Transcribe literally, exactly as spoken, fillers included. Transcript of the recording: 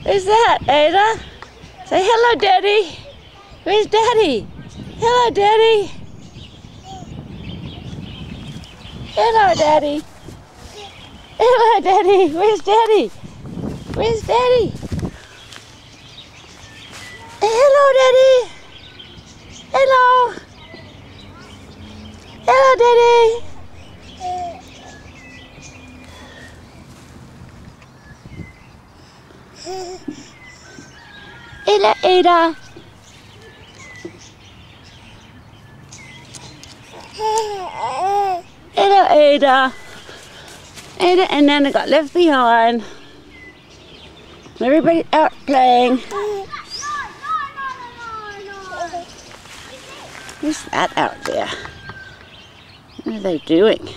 Who's that, Ada? Say hello, Daddy. Where's Daddy? Hello, Daddy. Hello, Daddy. Hello, Daddy. Where's Daddy? Where's Daddy? Hello, Daddy. Hello. Hello, Daddy. Hello, Ada. Hello, Ada. Ada and Nana got left behind. Everybody out playing. Who's that out there? What are they doing?